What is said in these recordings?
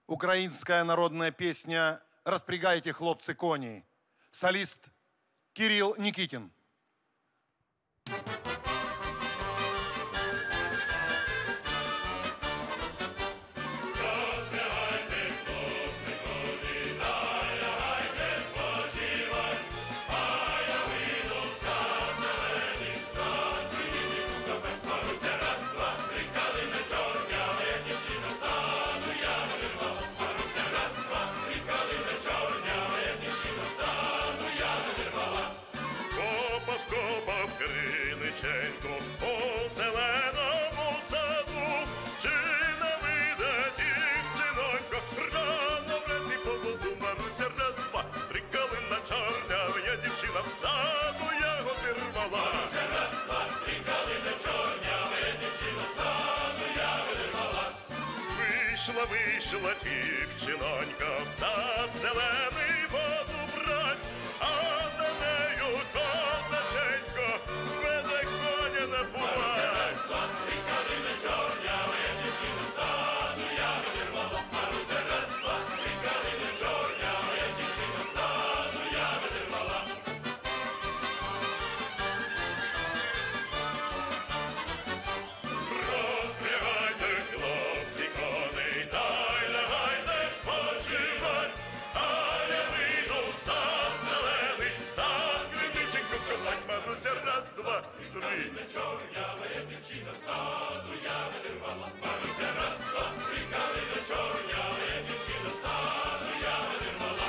Украинская народная песня «Распрягайте, хлопцы, кони». Солист Кирилл Никитин. Вийшла дівчинонька в сад зелений воду брать, а за нею козаченько веде коня на пувать. Раз, два, три, калина чорнява, я дівчина в саду ягоди рвала. Маруся, раз, два, три, калина чорнява, я дівчина в саду ягоди рвала. Розбігайте, хлопці, коней, дай лягайте спочивать, а я вийду в сад зелений, сад криниченьку копать. Маруся, раз, два, три. Чорнява, я дівчина в саду ягоди рвала. Маруся, раз, два, три, калина чорнява, я дівчина в саду ягоди рвала.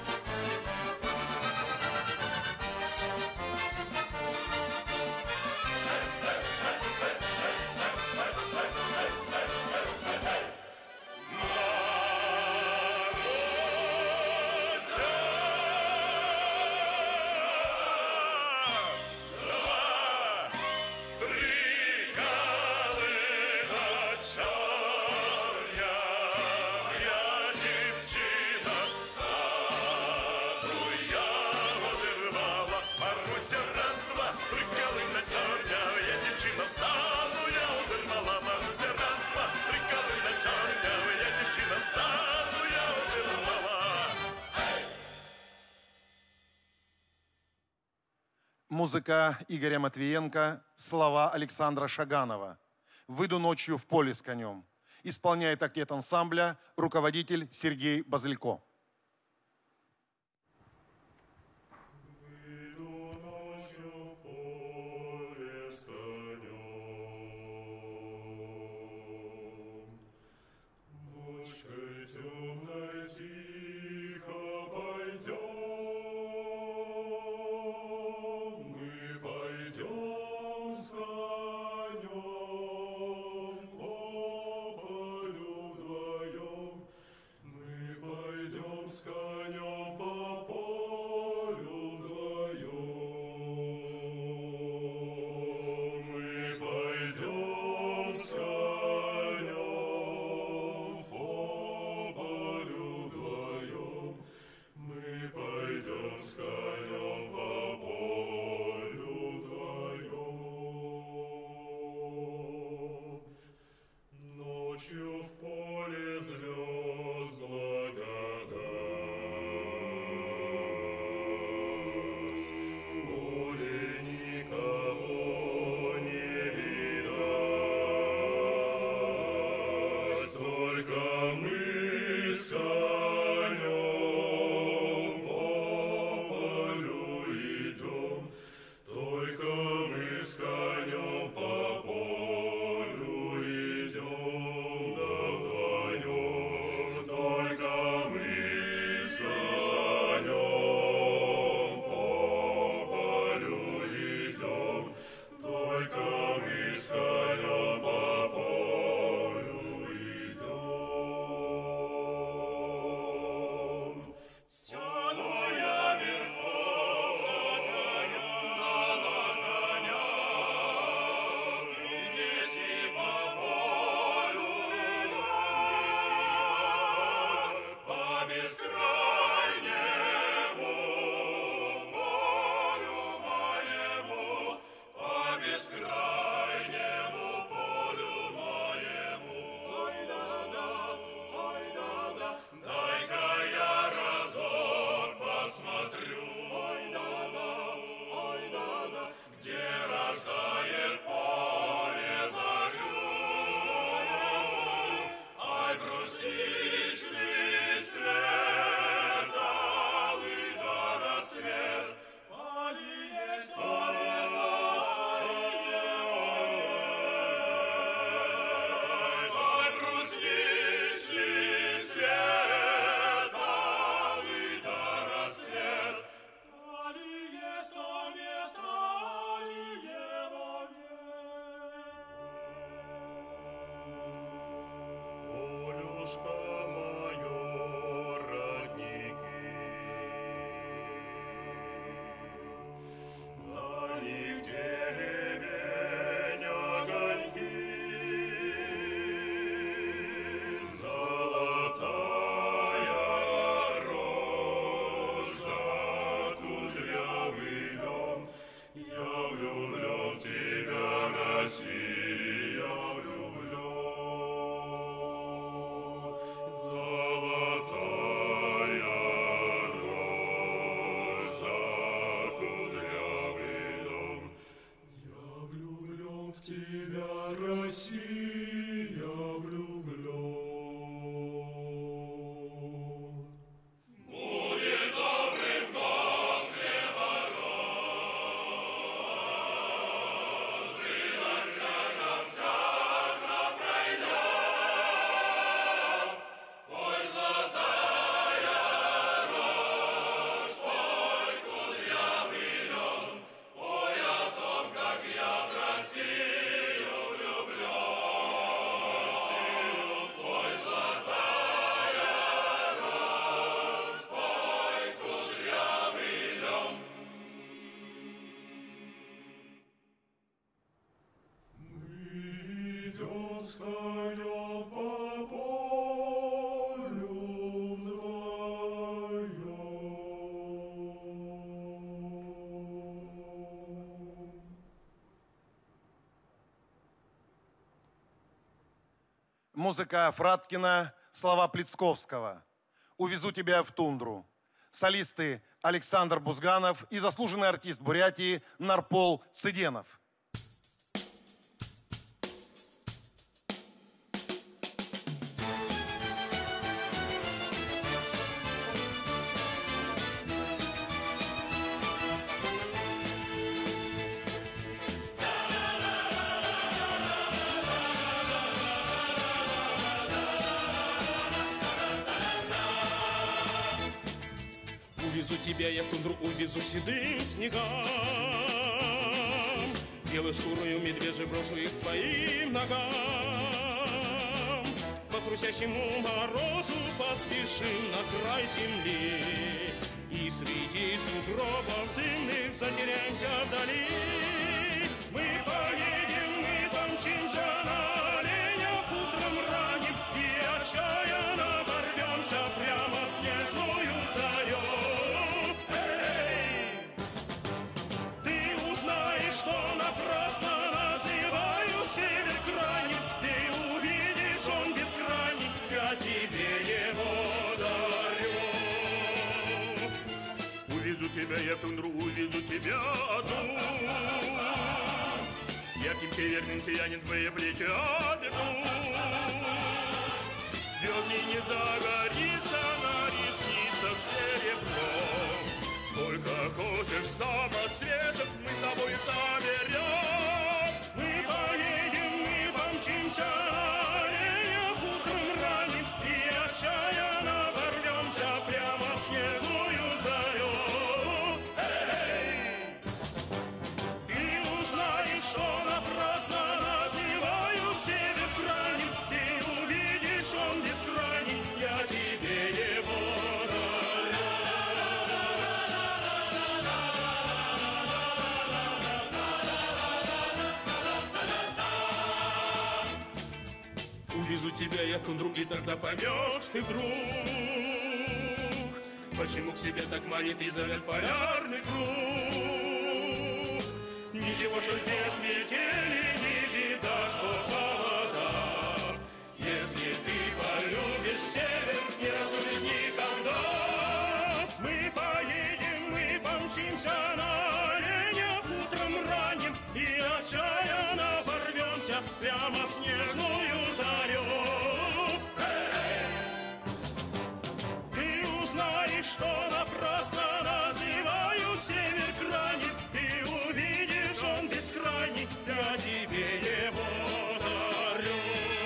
Музыка Игоря Матвиенко, слова Александра Шаганова. «Выйду ночью в поле с конем». Исполняет актет ансамбля руководитель Сергей Базылько. С конем по полю вдвоем. Мы пойдем с конем по полю вдвоем. Мы пойдем с конем по полю вдвоем. Ночью в поле звезд благодать. Россия влюблен. Будет добрым год хлебород, принося нам всяко пройдет. Ой, золотая рожь, ой, кудрявый лен, ой, о том, как я в Россию влюблен. Ой, золотая рожь, ой, кудрявый лен. Мы идем с конем по полю вдвоем. Музыка Фраткина, слова Плицковского. «Увезу тебя в тундру». Солисты Александр Бузганов и заслуженный артист Бурятии Нарпол Цыденов. Увезу тебя я в тундру, увезу седым снегам. Белую шкурою медвежий брошу их к твоим ногам. По хрустящему морозу поспешим на край земли, и среди сугробов дымных затеряемся вдали. Мы поедем, мы помчимся на оленях утром ранним, и отчаянно ворвемся прямо в снежную зарю. Что напрасно называют север крайним, ты увидишь, он бескрайний, я тебе его дарю. Увезу тебя я в тундру, увезу тебя одну. Ярким северным сиянием твои плечи оберну. Звездный не загорится на ресницах серебро. Сколько хочешь самоцветов мы с тобой соберем. Мы поедем, мы помчимся на оленях утром ранним, и отчаянно ворвемся прямо в снежную зарю. Эй! Ты узнаешь, что напрасно называют север крайним, ты увидишь, он бескрайний, я тебе его дарю. Увезу тебя я в тундру, и тогда поймешь ты вдруг, почему к себе так манит израиль полярный круг. Ничего, что здесь метели, не беда, что холода. Если ты полюбишь север, не разлюбишь никогда. Мы поедем, мы помчимся на оленях утром ранним, и отчаянно ворвемся прямо в снежную зарю. Ты узнаешь, что напрасно называют север крайним, ты увидишь, он бескрайний, я тебе его дарю.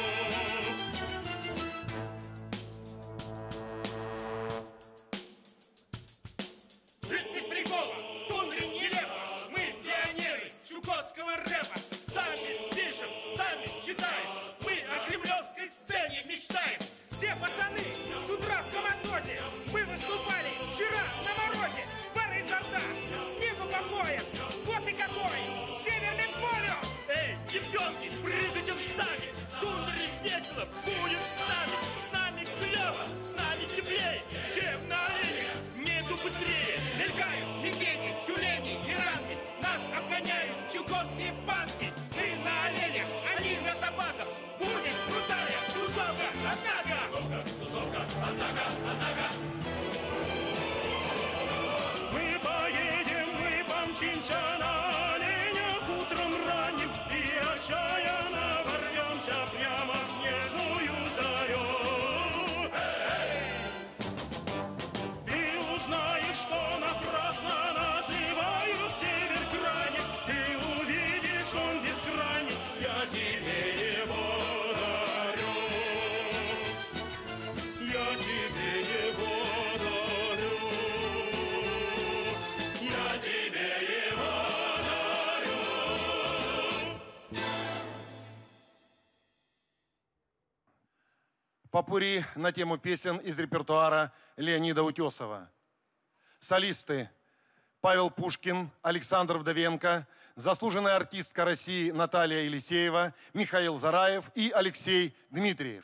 Жить без прикола, тундре нелепо, мы пионеры чукотского рэпа. Сами пишем, сами читаем, мы о кремлевской сцене мечтаем. Все пацаны с утра в коматозе, мы выступали вчера на морозе. Пары изо рта, снегу по пояс, вот и какой северный полюс. Эй, девчонки, прыгайте сами, в тундре весело будет с нами клево, с нами теплее, чем на оленях, мету быстрее. Мелькают медведи, тюлени и ранги, нас обгоняют чукотские банки. Мы на оленях, они на собаках, будет крутая тусовка, однако. Тусовка, однако. Мы поедем, мы помчимся на оленях утром ранним, и отчаянно ворвемся Попурри на тему песен из репертуара Леонида Утесова. Солисты Павел Пушкин, Александр Вдовенко, заслуженная артистка России Наталья Елисеева, Михаил Зараев и Алексей Дмитриев.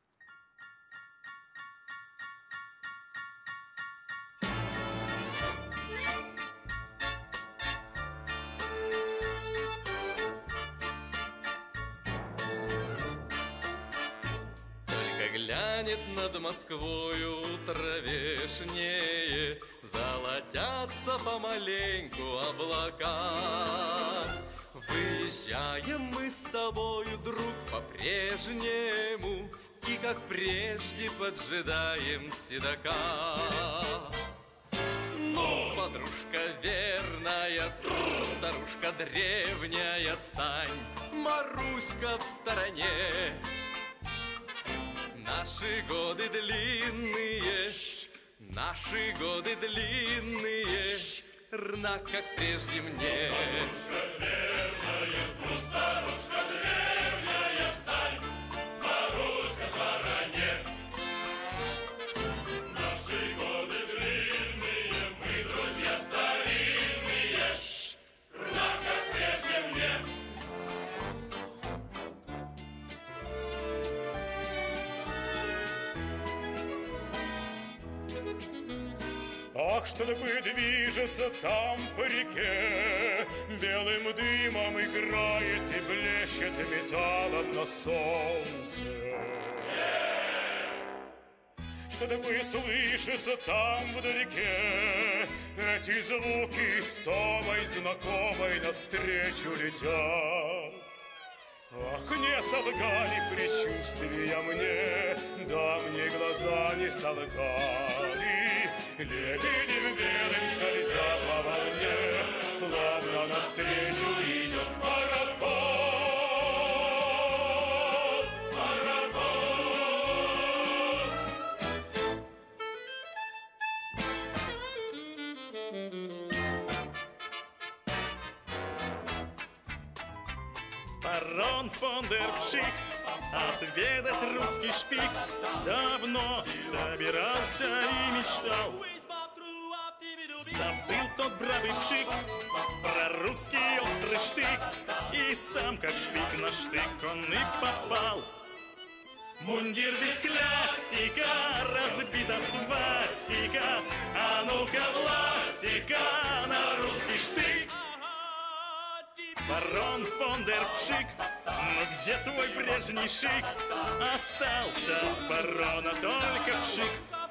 Глянет над Москвою утро вешнее, золотятся помаленьку облака. Выезжаем мы с тобою, друг, по-прежнему, и как прежде поджидаем седока. Ну, подружка верная, старушка древняя, стань, Маруська в стороне. Наши годы длинные, наши годы длинные, рна, как прежде мне. Старушка верная, старушка древняя, стань, Маруська в стороне. Наши годы длинные, мы друзья старинные, рна, как прежде мне. Ах, что-то движется там по реке, белым дымом играет и блещет металлом на солнце. Что-то слышится там вдалеке, эти звуки с томой знакомой навстречу летят. Ах, не солгали предчувствия мне, да мне глаза не солгали. Лебедем белым скользя по волне, плавно навстречу идет пароход, пароход. Барон фон дер Пшик, отведать русский шпик, давно собирался и мечтал. Забыл тот бравый Пшик про русский острый штык, и сам как шпик на штык он и попал. Мундир без хлястика, разбита свастика, а ну-ка властика на русский штык. Барон фон дер Пшик, ну где твой прежний шик? Остался от барона только Пшик.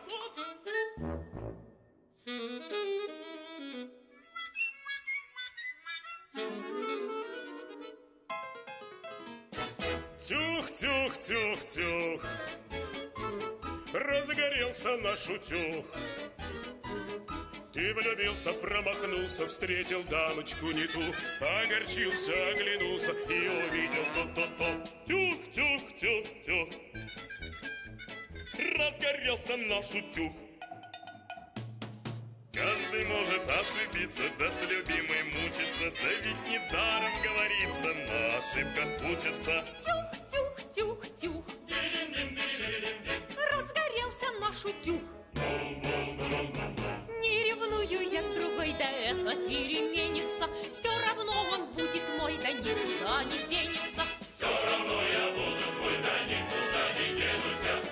Тюх, тюх, тюх, тюх, разгорелся наш утюг. Ты влюбился, промахнулся, встретил дамочку не ту, огорчился, оглянулся и увидел то-то-то. Тюх, тюх, тюх, тюх, разгорелся наш утюг. Каждый может ошибиться, да с любимой мучиться, да ведь недаром говорится, на ошибках учатся. Тюх, тюх, тюх, тюх, разгорелся наш утюг. Не ревную я к другой, да это переменится. Все равно он будет мой, да никуда не денется. Все равно я буду твой, да никуда не денуся.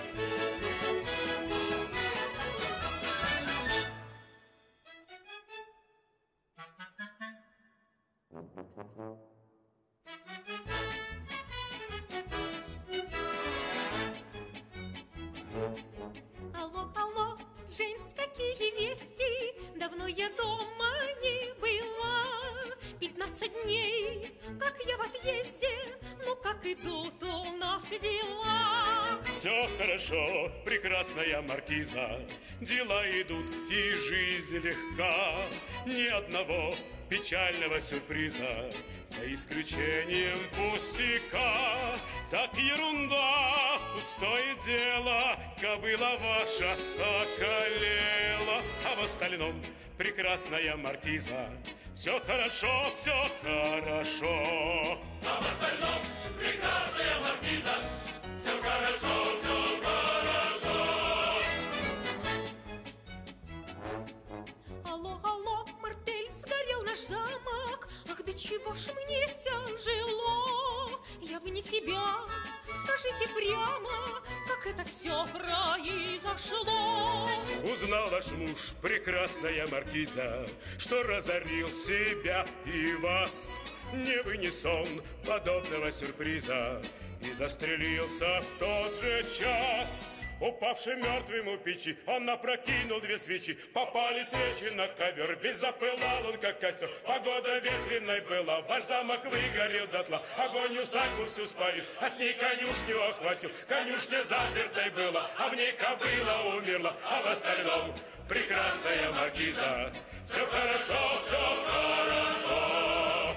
Алло, алло, Джеймс, какие вести? Давно я дома не была. 15 дней, как я в отъезде. Ну как идут у нас дела? Все хорошо, прекрасная маркиза, дела идут и жизнь легка. Ни одного печального сюрприза, за исключением пустяка. Так ерунда, пустое дело, кобыла ваша околела. А в остальном прекрасная маркиза, все хорошо, все хорошо. А в остальном прекрасная маркиза, все хорошо, все хорошо. чего ж мне тяжело? Я вне себя, скажите прямо, как это все произошло? Узнал ваш муж, прекрасная маркиза, что разорил себя и вас. Не вынес он подобного сюрприза и застрелился в тот же час. Упавший мертвым у печи, он опрокинул 2 свечи. Попали свечи на ковер, весь запылал он, как костер. Погода ветреной была, ваш замок выгорел дотла. Огонь усадьбу всю спалил, а с ней конюшню охватил. Конюшня запертой была, а в ней кобыла умерла. А в остальном прекрасная маркиза. Все хорошо, все хорошо.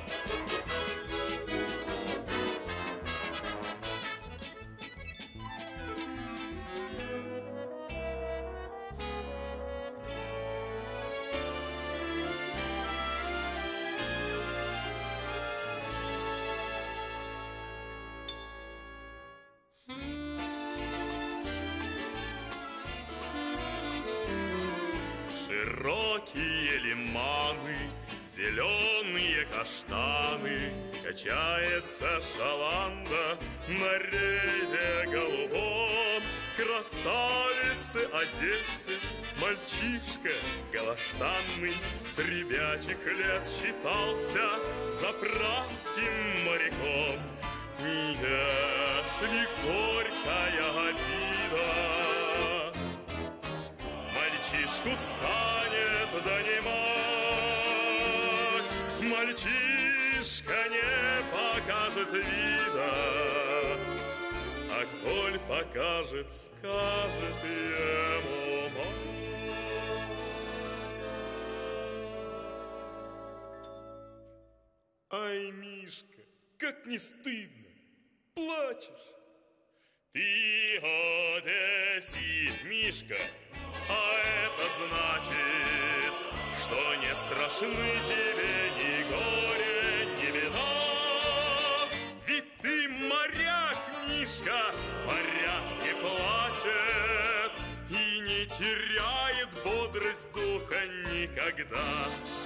Широкие лиманы, зеленые каштаны, качается шаланда на рейде голубом. Красавицы Одессы, мальчишка галаштанный, с ребячих лет считался заправским моряком. Если горькая обида мальчишку станет донимать, мальчишка не покажет вида, а коль покажет, скажет ему мать. Ай, Мишка, как не стыдно, плачешь. Ты одессит, Мишка, а это значит, что не страшны тебе ни горе, ни беда. Ведь ты моряк, Мишка, моряк не плачет и не теряет бодрость духа никогда.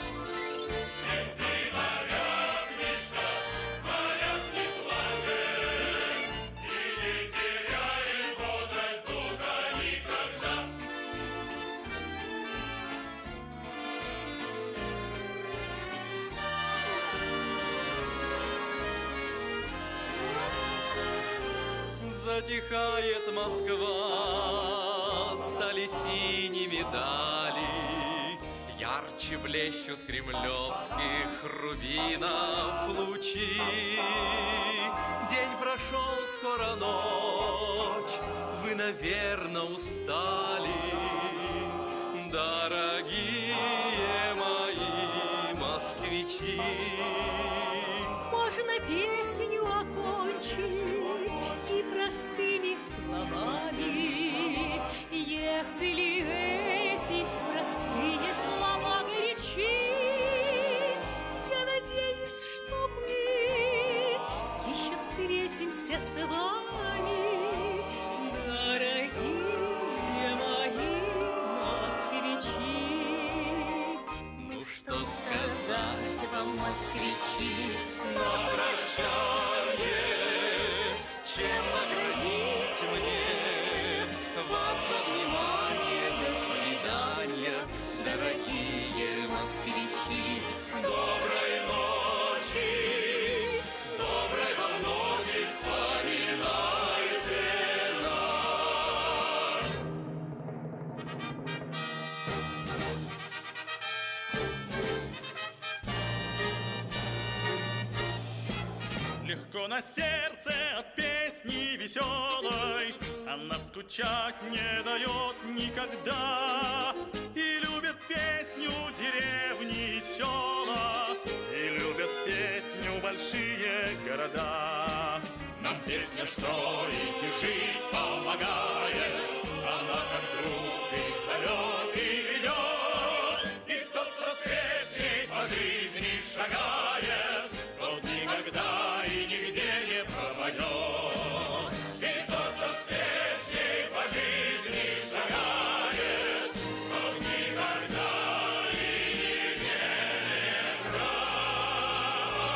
Затихает Москва, стали синими дали, ярче блещут кремлевских рубинов лучи. День прошел, скоро ночь, вы, наверное, устали, дорогие мои москвичи. Можно песню окончить и простыми словами, если эти простые слова горячи. Я надеюсь, что мы еще встретимся с вами, дорогие мои москвичи. Ну что сказать вам, москвичи, На прощание, чем наградить мне вас за внимание. До свидания, дорогие москвичи. Доброй ночи, доброй вам ночи, вспоминайте нас. Легко на сердце от песни веселой, она скучать не дает никогда. И любят песню деревни и села, и любят песню большие города. Нам песня стоит и жить помогает, она как друг и зовет, и ведет. И тот, кто с песней по жизни шагает, тот никогда и нигде не пропадет. И тот, кто с песней по жизни шагает, тот никогда и нигде не пропадет.